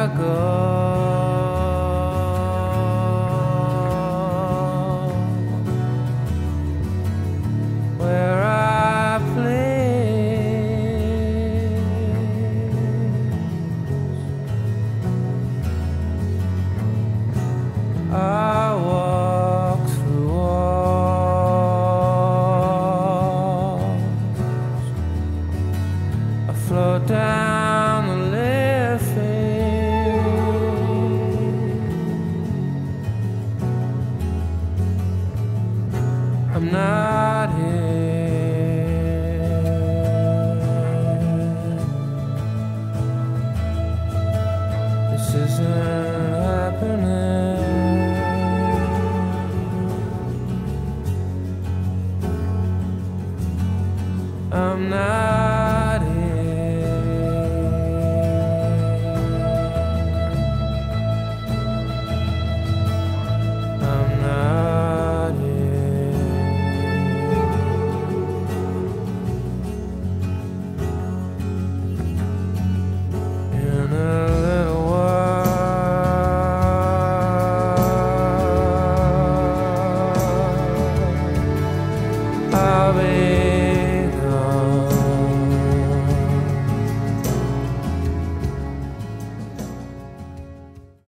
where I please. I walk through walls, I float down the living. I'm not here. This isn't happening. I'm not here. I'm not here. In a little while, I'll be